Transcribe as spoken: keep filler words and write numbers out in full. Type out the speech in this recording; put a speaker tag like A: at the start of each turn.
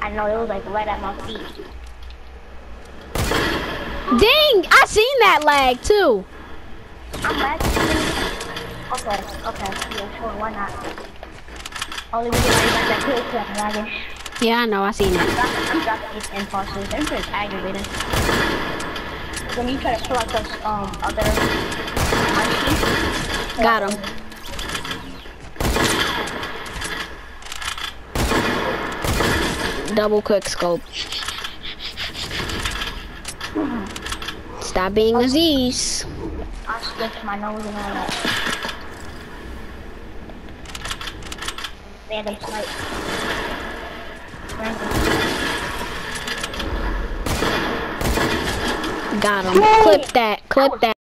A: I know, it was like right at my feet.
B: Dang, I seen that lag too.
A: I'm lagging. Okay, okay, yeah, sure, why not? Only reason why you got that kill cam lagging.
B: Yeah, I know, I seen it.
A: I'm dropping these impulses. They're pretty aggravating. When you try to pull out those um other monkeys.
B: Got him. Double quick scope. Stop being Aziz.
A: I stretched my nose and all that. Random snipe. Random.
B: Got him. Clip that. Clip that.